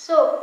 So.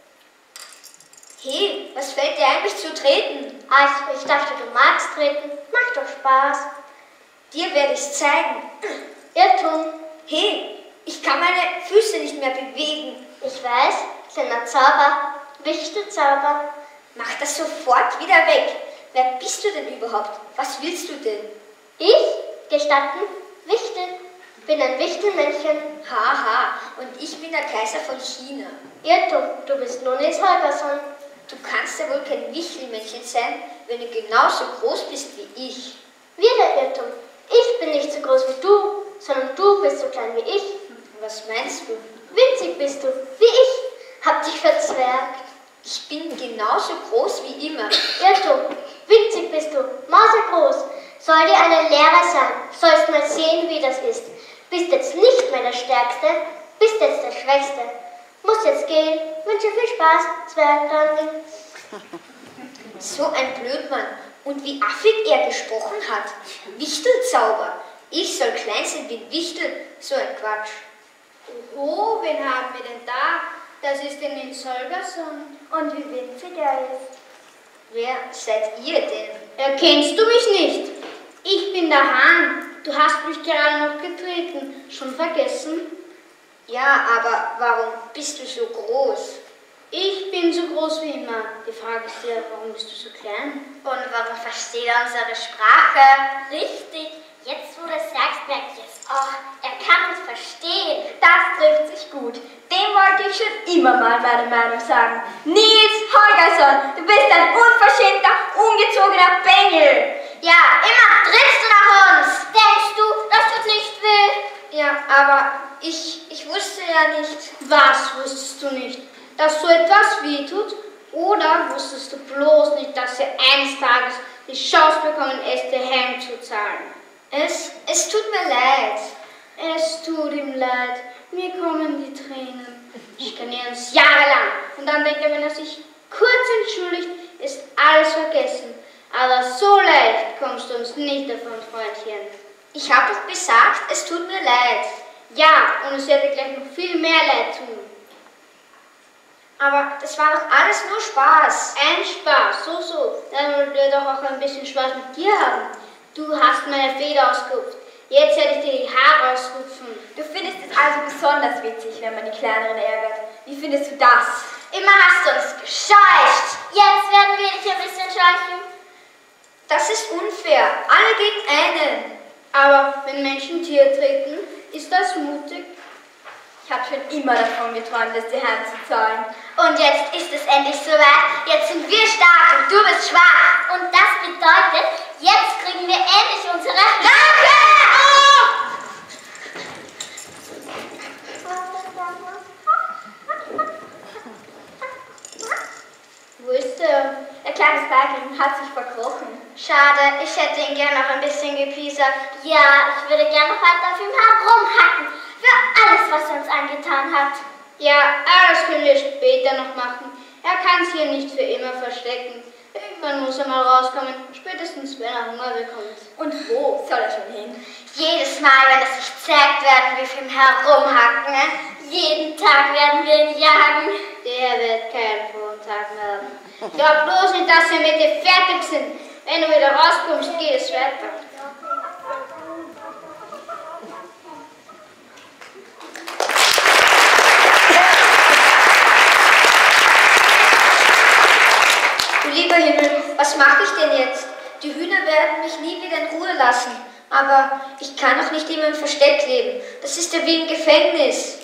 Hey, was fällt dir ein, mich zu treten? Also, ich dachte, du magst treten. Macht doch Spaß. Dir werde ich's zeigen. Irrtum. Hey, ich kann meine Füße nicht mehr bewegen. Ich weiß, kleiner Zauber. Wichtelzauber. Mach das sofort wieder weg. Wer bist du denn überhaupt? Was willst du denn? Ich? Gestatten? Wichtel. Bin ein Wichtelmännchen. Haha, und ich bin der Kaiser von China. Irrtum, du bist Nonnes Holgersson. Du kannst ja wohl kein Wichtelmännchen sein, wenn du genauso groß bist wie ich. Wieder Irrtum. Ich bin nicht so groß wie du, sondern du bist so klein wie ich. Was meinst du? Winzig bist du, wie ich. Hab dich verzwergt. Ich bin genauso groß wie immer. Irrtum. Winzig bist du, mausegroß. Soll dir eine Lehre sein, sollst mal sehen, wie das ist. Bist jetzt nicht mehr der Stärkste, bist jetzt der Schwächste. Muss jetzt gehen, wünsche viel Spaß, Zwergkönigin. So ein Blödmann. Und wie affig er gesprochen hat. Wichtelzauber. Ich soll klein sein wie ein Wichtel. So ein Quatsch. Oh, wen haben wir denn da? Das ist der Nils Holgersson. Und wie winzig er ist. Wer seid ihr denn? Erkennst du mich nicht? Ich bin der Hahn. Du hast mich gerade noch getreten. Schon vergessen? Ja, aber warum bist du so groß? Ich bin so groß wie immer. Die Frage ist ja, warum bist du so klein? Und warum versteht er unsere Sprache? Richtig. Jetzt, wo du es sagst, merke ich es. Oh, er kann uns verstehen. Das trifft sich gut. Dem wollte ich schon immer mal meine Meinung sagen. Nils Holgersson, du bist ein unverschämter, ungezogener Bengel. Ja, immer trittst du nach uns. Denkst du, das tut nicht weh? Ja, aber ich wusste ja nicht. Was wusstest du nicht? Dass so etwas wehtut? Oder wusstest du bloß nicht, dass sie eines Tages die Chance bekommen, es dir heimzuzahlen? Es tut mir leid. Es tut ihm leid. Mir kommen die Tränen. Ich kenne uns jahrelang. Und dann denkt er, wenn er sich kurz entschuldigt, ist alles vergessen. Aber so leicht kommst du uns nicht davon, Freundchen. Ich habe doch gesagt, es tut mir leid. Ja, und es wird dir gleich noch viel mehr leid tun. Aber das war doch alles nur Spaß. Ein Spaß, so. Dann wollen wir doch auch ein bisschen Spaß mit dir haben. Du hast meine Feder ausgerupft. Jetzt werde ich dir die Haare ausrupfen. Du findest es also besonders witzig, wenn man die Kleineren ärgert. Wie findest du das? Immer hast du uns gescheucht. Jetzt werden wir dich ein bisschen scheuchen. Das ist unfair. Alle gegen einen. Aber wenn Menschen Tier treten, ist das mutig. Ich habe schon immer davon geträumt, es dir heimzuzahlen. Und jetzt ist es endlich soweit. Jetzt sind wir stark und du bist schwach. Und das bedeutet, jetzt kriegen wir endlich unsere Rache! Wo ist der? Der kleine Feigling hat sich verkrochen. Schade, ich hätte ihn gern noch ein bisschen gepiesert. Ja, ich würde gern noch weiter auf ihm herumhacken. Für alles, was er uns angetan hat. Ja, alles können wir später noch machen. Er kann es hier nicht für immer verstecken. Irgendwann muss er mal rauskommen, spätestens wenn er Hunger bekommt. Und wo soll er schon hin? Jedes Mal, wenn es sich zeigt, werden wir für ihn herumhacken. Jeden Tag werden wir ihn jagen. Der wird kein Frontag werden. Glaub bloß nicht, dass wir mit dir fertig sind. Wenn du wieder rauskommst, geht es weiter. Du lieber Himmel, was mache ich denn jetzt? Die Hühner werden mich nie wieder in Ruhe lassen. Aber ich kann doch nicht immer im Versteck leben. Das ist ja wie im Gefängnis.